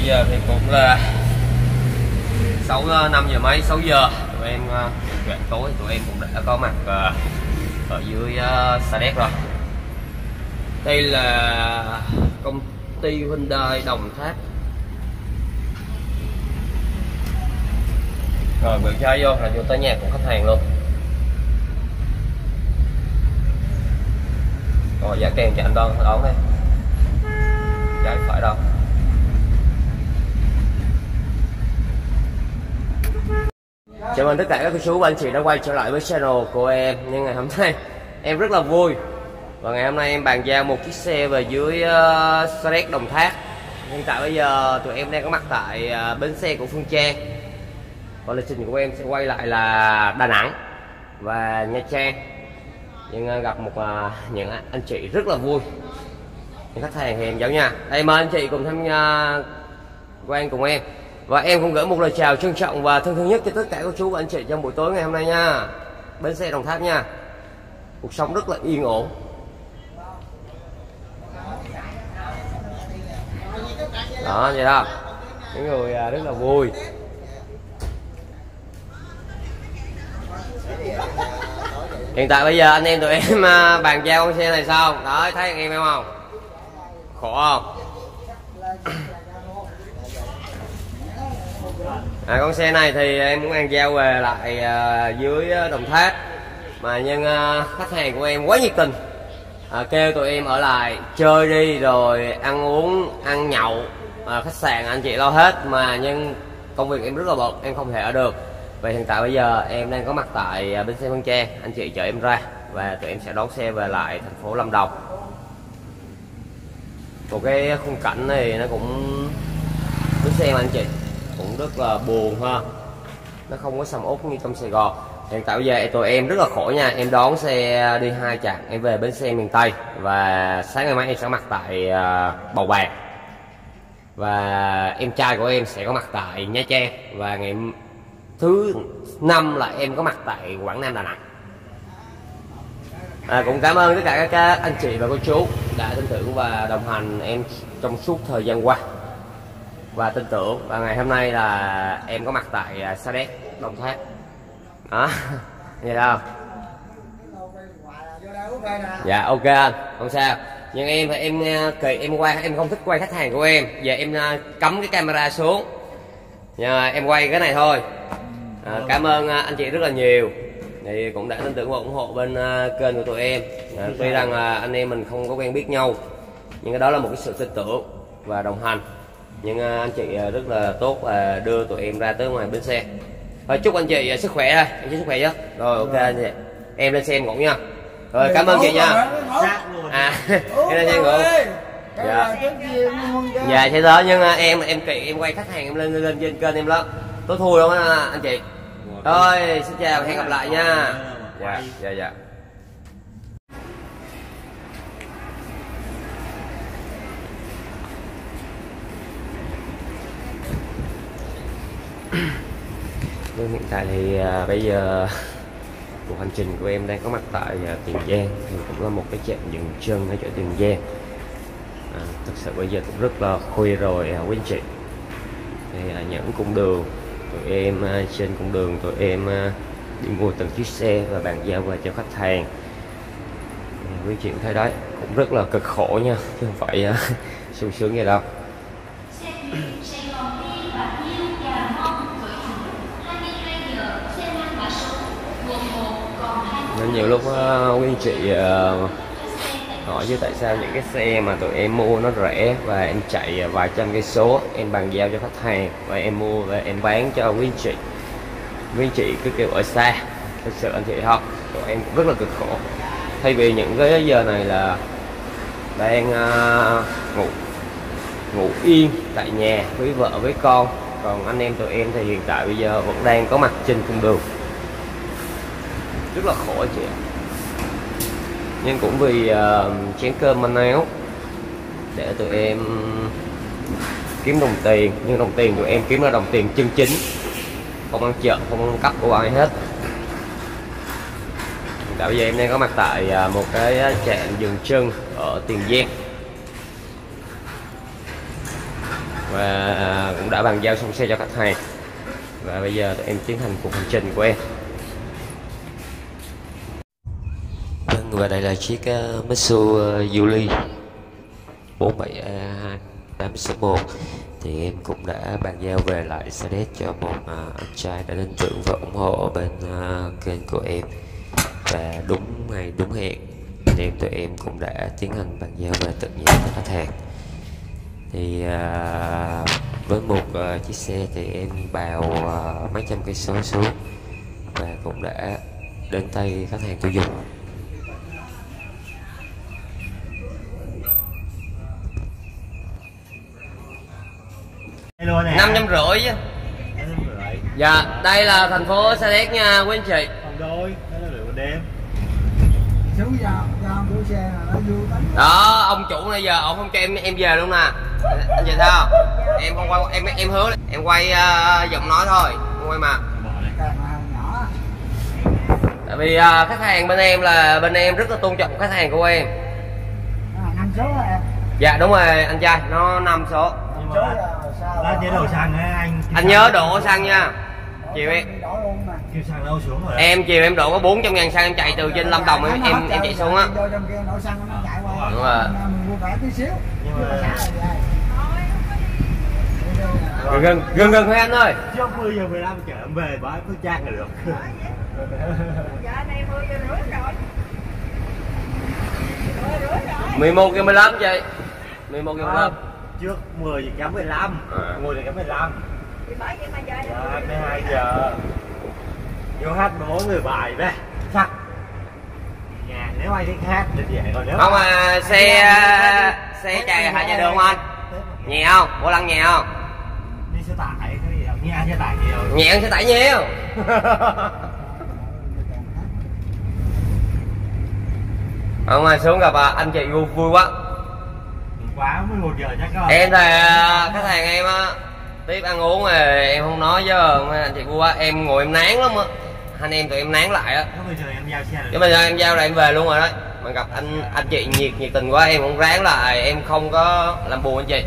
giờ thì cũng là 5 giờ mấy, 6 giờ tụi em chuyện tối tụi em cũng đã có mặt ở dưới Sa Đéc rồi. Đây là công ty Hyundai Đồng Tháp. Rồi vừa chơi vô là vô tới nhà của khách hàng luôn. Rồi giá kèm cho anh đón đây. Trái phải đâu. Chào mừng tất cả các cô chú và anh chị đã quay trở lại với channel của em. Nhưng ngày hôm nay em rất là vui. Và ngày hôm nay em bàn giao một chiếc xe về dưới Sa Đéc Đồng Tháp. Hiện tại bây giờ tụi em đang có mặt tại bến xe của Phương Trang. Và lịch trình của em sẽ quay lại là Đà Nẵng và Nha Trang. Nhưng gặp những anh chị rất là vui. Những khách hàng thì em giấu nha. Đây mời anh chị cùng tham quan cùng em. Và em cũng gửi một lời chào trân trọng và thân thương nhất cho tất cả các chú và anh chị trong buổi tối ngày hôm nay nha. Bến xe Đồng Tháp nha. Cuộc sống rất là yên ổn. Đó vậy đó. Những người rất là vui. Hiện tại bây giờ anh em tụi em bàn giao con xe này sao? Đó thấy anh em không? Khổ không? Con xe này thì em muốn bàn giao về lại dưới Đồng Tháp. Mà nhưng khách hàng của em quá nhiệt tình, kêu tụi em ở lại chơi đi rồi ăn uống, ăn nhậu, khách sạn anh chị lo hết. Mà nhưng công việc em rất là bận, em không thể ở được. Vậy hiện tại bây giờ em đang có mặt tại bến xe Phương Trang. Anh chị chở em ra và tụi em sẽ đón xe về lại thành phố Lâm Đồng. Một cái khung cảnh này nó cũng bến xe mà anh chị cũng rất là buồn ha. Nó không có sầm uất như trong Sài Gòn. Hiện tại bây giờ tụi em rất là khổ nha. Em đón xe đi 2 chặng, em về bến xe miền Tây. Và sáng ngày mai em sẽ có mặt tại Bầu Bàng. Và em trai của em sẽ có mặt tại Nha Trang. Và ngày thứ 5 là em có mặt tại Quảng Nam, Đà Nẵng. Cũng cảm ơn tất cả các anh chị và cô chú đã tin tưởng và đồng hành em trong suốt thời gian qua. Và tin tưởng và ngày hôm nay là em có mặt tại Sa Đéc Đồng Tháp. Đó, vậy đâu? Dạ ok anh, không sao. Nhưng em kỳ em quay, em không thích quay khách hàng của em. Giờ em cắm cái camera xuống. Nhờ em quay cái này thôi. Cảm ơn anh chị rất là nhiều. Thì cũng đã tin tưởng và ủng hộ bên kênh của tụi em. Tuy rằng anh em mình không có quen biết nhau, nhưng cái đó là một cái sự tin tưởng và đồng hành. Nhưng anh chị rất là tốt và đưa tụi em ra tới ngoài bến xe. Thôi chúc anh chị sức khỏe thôi, em chúc sức khỏe chứ. Rồi ok anh chị. Em lên xe em ngủ nha. Rồi cảm ơn chị nha. Em lên xe ngủ. Dạ. Dạ thế đó, nhưng em kỳ em quay khách hàng em lên trên kênh em lắm. Tối thui luôn á anh chị. Thôi xin chào hẹn gặp lại nha. Dạ dạ dạ. Hiện tại thì bây giờ cuộc hành trình của em đang có mặt tại Tiền Giang. Thì cũng là một cái trạm dừng chân ở chỗ Tiền Giang. Thực sự bây giờ cũng rất là khuya rồi quý anh chị. Thì những cung đường tụi em trên cung đường tụi em đi mua từng chiếc xe và bàn giao về cho khách hàng. Quý anh chị cũng thấy đấy, cũng rất là cực khổ nha, chứ không phải sung sướng gì đâu. Nên nhiều lúc quý anh chị hỏi chứ tại sao những cái xe mà tụi em mua nó rẻ và em chạy vài trăm cây số em bàn giao cho khách hàng và em mua và em bán cho quý anh chị. Quý anh chị cứ kêu ở xa, thực sự anh chị không, tụi em cũng rất là cực khổ. Thay vì những cái giờ này là đang ngủ yên tại nhà với vợ với con, còn anh em tụi em thì hiện tại bây giờ vẫn đang có mặt trên cung đường, rất là khổ chị ạ. Nhưng cũng vì chén cơm manh áo để tụi em kiếm đồng tiền, nhưng đồng tiền tụi em kiếm ra đồng tiền chân chính, không ăn chợ, không ăn cắp của ai hết. Tại bây giờ em đang có mặt tại một cái trạm dừng chân ở Tiền Giang. Và cũng đã bàn giao xong xe cho khách hàng và bây giờ tụi em tiến hành cuộc hành trình của em. Và đây là chiếc Mitsubishi Yuli 47A2861 thì em cũng đã bàn giao về lại xe đét cho một anh trai đã tin tưởng và ủng hộ bên kênh của em, và đúng ngày đúng hẹn anh em tụi em cũng đã tiến hành bàn giao về tận nhà cho khách hàng. Thì với một chiếc xe thì em bào mấy trăm cây số xuống và cũng đã đến tay khách hàng tiêu dùng. Năm trăm rưỡi chứ. Dạ, đây là thành phố Sa Đéc nha quý anh chị. Còn đôi, đó là lựa đêm. Xuống giờ của xe là nó vui lắm. Đó, ông chủ này giờ ông không cho em về luôn nè. Anh chị thấy không? Em không quay, em hứa em quay giọng nói thôi, không quay mặt. Tại vì khách hàng bên em rất là tôn trọng khách hàng của em. 5 số rồi em. Dạ đúng rồi anh trai, nó 5 số. Đó chế đổ xăng á Anh nhớ đổ xăng nha. Chiều em kêu xăng đâu xuống rồi. Em chiều em đổ có 400.000 xăng, em chạy từ trên Lâm Đồng em chạy xuống á. Đúng rồi. Gần thôi anh ơi. Chứ 10 giờ 15 chở em về bãi Phước Trang là được. Dạ này 10 giờ rưỡi rồi. 11 giờ 15 chị. 11 giờ 15. Trước 10 giờ kém 15. 10 giờ kém 15. Thì bởi vậy mà giờ dạ, 22 giờ. Vô hát 4 người bài đây. Chắc. Nhà nếu ai thích hát thì vậy, còn nếu không mà xe chạy hạ chạy đường không anh? Nhẹ không? Bộ lăng nhẹ không? Đi xe tải cái gì đâu, nghe xe tải nhiều. Nhẹ xe tải nhiều. Không mà xuống gặp anh chị vui quá. Quá 11 giờ chắc rồi. Em thì khách hàng em á tiếp ăn uống rồi em không nói chứ anh chị vui quá, em ngồi em nán lắm á, anh em tụi em nán lại á. Bây giờ em giao xe rồi. Chứ bây giờ em giao là em về luôn rồi đó. Mà gặp anh chị nhiệt tình quá em cũng ráng lại, em không có làm buồn anh chị.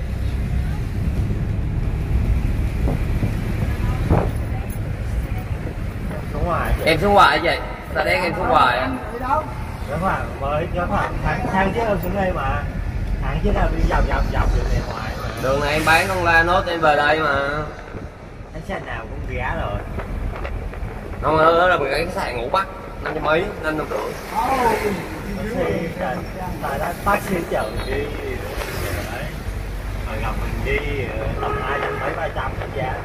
Xuống ngoài. Em xuống hoài chị. Sa Đéc em xuống hoài á. Đúng rồi, mới có khoảng tháng trước em xuống đây mà. Tháng trước là đi dọc đường này ngoài mà. Đường này em bán con la nốt em về đây mà. Khách sạn nào cũng ghé rồi. Không đó là một cái khách sạn ngủ Bắc 500 mấy, 550. Taxi chở mình đi. Đấy. Rồi gặp mình đi tầm 200 mấy 300 giá.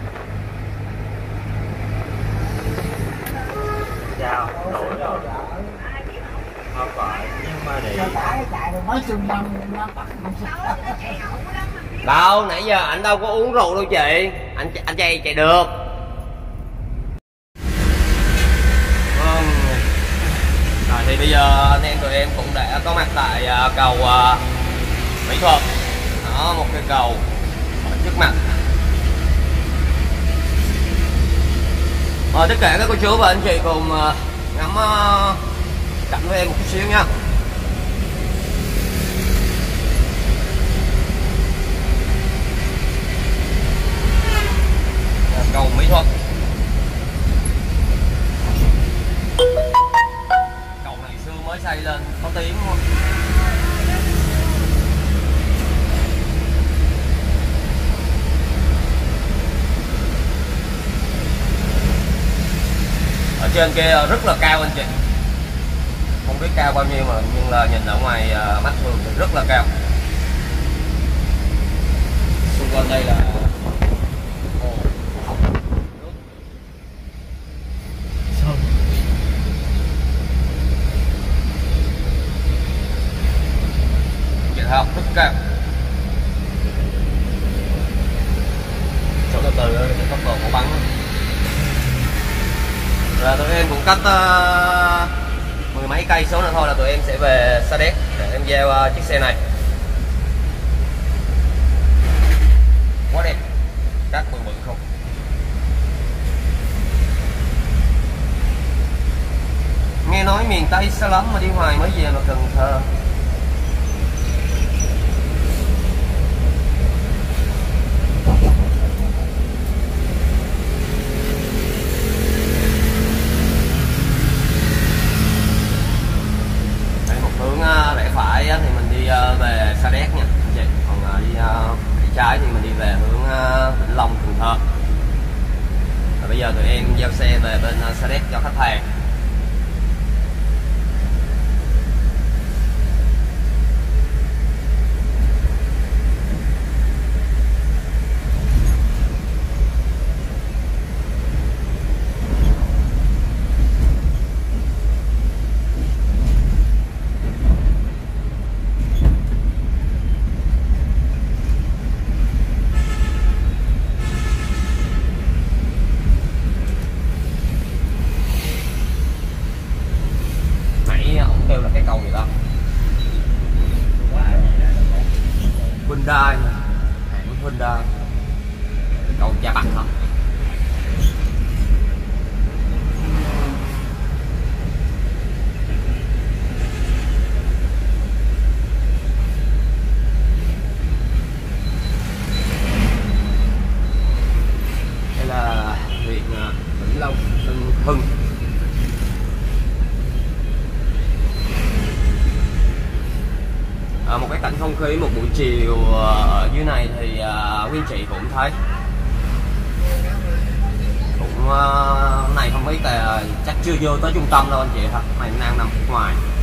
Sao? Đổi rồi. Không phải, nhưng mà để đâu nãy giờ anh đâu có uống rượu đâu chị, anh chạy được. Rồi thì bây giờ anh em tụi em cũng đã có mặt tại cầu Mỹ Thuận. Đó, một cây cầu ở trước mặt. Tất cả các cô chú và anh chị cùng ngắm cảnh với em một chút xíu nha. Cầu Mỹ Thuận. Cầu này xưa mới xây lên có tiếng luôn. Ở trên kia rất là cao anh chị, không biết cao bao nhiêu mà nhưng là nhìn ở ngoài mắt thường thì rất là cao. Xung quanh đây là chị thấy không, rất cao. Chỗ từ từ cái tốc độ của bắn là tụi em cũng cách mười mấy cây số nữa thôi là tụi em sẽ về Sa Đéc để em giao chiếc xe này. Quá đẹp, cát bự bự không. Nghe nói miền Tây xa lắm mà đi hoài mới về mà Cần Thơ. trái thì mình đi về hướng Vĩnh Long, Cần Thơ. Và bây giờ tụi em giao xe về bên Sa Đéc cho khách hàng. Ổng kêu là cái cầu gì đó Hyundai, hãng Hyundai, cầu Cha Bạc hả? Đây là huyện Vĩnh Long, Tân Hưng. Một cái cảnh không khí một buổi chiều ở dưới này thì quý anh chị cũng thấy cũng này không biết là chắc chưa vô tới trung tâm đâu anh chị, thật này đang nằm phía ngoài.